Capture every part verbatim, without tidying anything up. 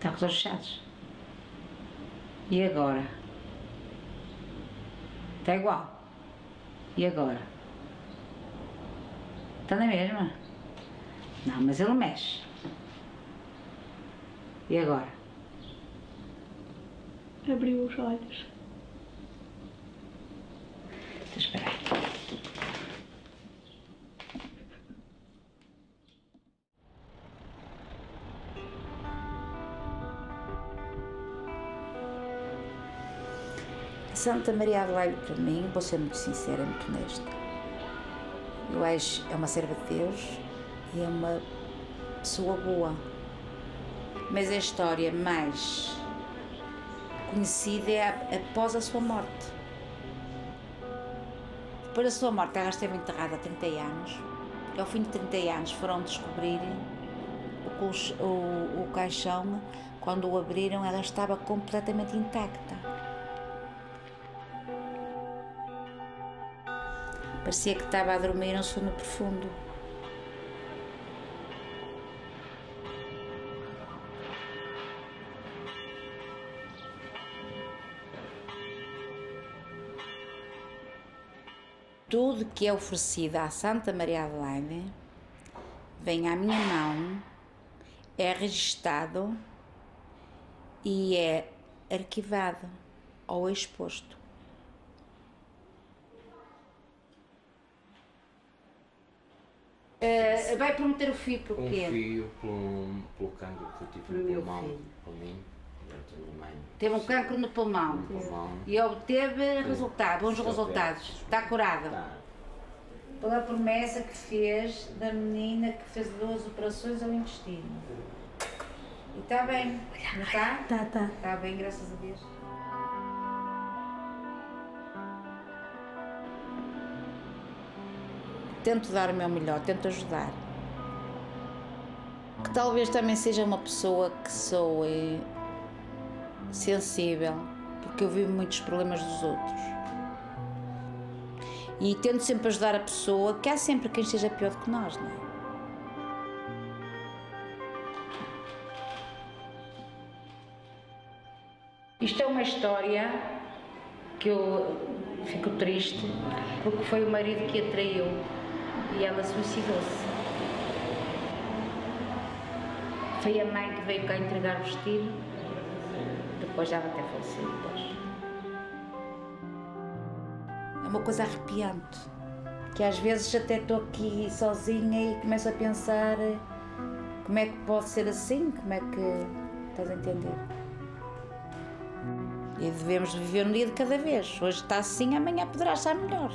Está com os olhos fechados. E agora? Está igual. E agora? Está na mesma? Não, mas ele mexe. E agora? Abriu os olhos. Então, espera aí. Santa Maria Adelaide, para mim, vou ser muito sincera, muito honesta. Eu acho que é uma serva de Deus e é uma pessoa boa. Mas a história mais conhecida é após a sua morte. Depois da sua morte, ela esteve enterrada há trinta anos. E ao fim de trinta anos foram descobrir o, o, o caixão. Quando o abriram, ela estava completamente intacta. Parecia que estava a dormir um sono profundo. Tudo que é oferecido à Santa Maria Adelaide vem à minha mão, é registado e é arquivado ou exposto. Uh, vai prometer o fio por quê? Um fio pelo, pelo cancro que eu tive no pulmão, por mim. Teve um cancro no pulmão, no pulmão. E obteve resultados, bons resultados. Está curada. Está. Pela promessa que fez da menina que fez duas operações ao intestino. E está bem, não está? Está, está. Está bem, graças a Deus. Tento dar o meu melhor, tento ajudar. Que talvez também seja uma pessoa que sou é, sensível, porque eu vivo muitos problemas dos outros. E tento sempre ajudar a pessoa, que há sempre quem esteja pior do que nós, não é? Isto é uma história que eu fico triste, porque foi o marido que a traiu. E ela suicidou-se. Foi a mãe que veio cá entregar o vestido, depois já vai ter falecido. Depois. É uma coisa arrepiante, que às vezes até estou aqui sozinha e começo a pensar como é que pode ser assim, como é que... estás a entender? E devemos viver um dia de cada vez. Hoje está assim, amanhã poderá estar melhor.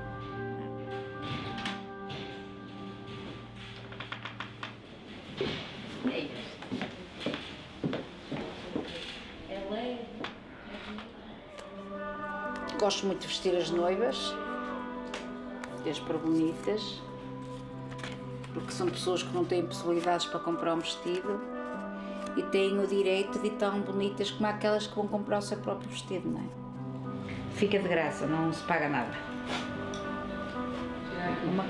Gosto muito de vestir as noivas, de as pôr bonitas, porque são pessoas que não têm possibilidades para comprar um vestido e têm o direito de ir tão bonitas como aquelas que vão comprar o seu próprio vestido, não é? Fica de graça, não se paga nada. Uma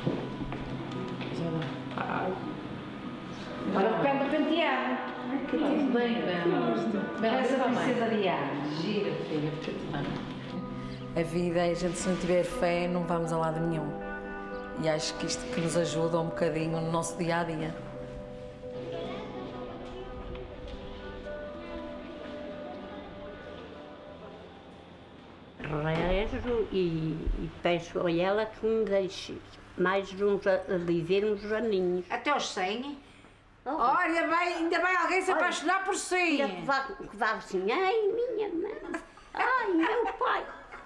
Agora depende do penteado. Que tudo bem, bem. Parece a princesa Diana. Gira, filha, tudo bem. A vida, a gente se não tiver fé, não vamos a lado nenhum. E acho que isto que nos ajuda um bocadinho no nosso dia-a-dia. Rezo e, e peço a ela que me deixe mais uns, a dizer uns aninhos. Até aos cem? Oh. Olha, vai, ainda vai alguém se apaixonar por si. Que vá, que vá assim, ai minha mãe, ai meu pai.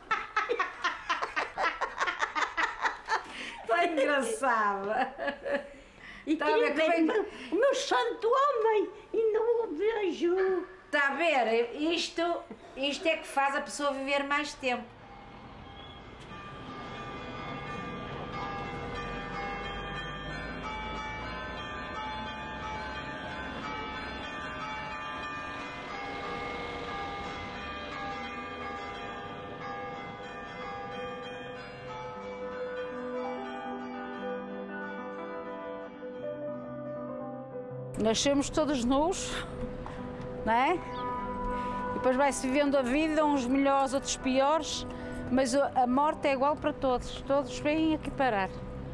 Está engraçada. E tá queria a ver ver que vem... o meu santo homem e não o vejo. Está a ver? Isto, isto é que faz a pessoa viver mais tempo. Nascemos todos nus, não é? E depois vai-se vivendo a vida, uns melhores, outros piores, mas a morte é igual para todos, todos vêm aqui parar.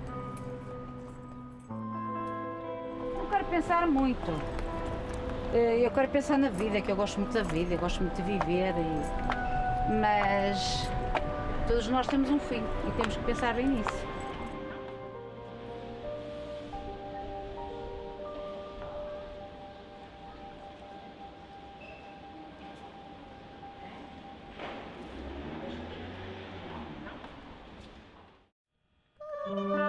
Não quero pensar muito, eu quero pensar na vida, que eu gosto muito da vida, eu gosto muito de viver, e... mas todos nós temos um fim e temos que pensar bem nisso. Música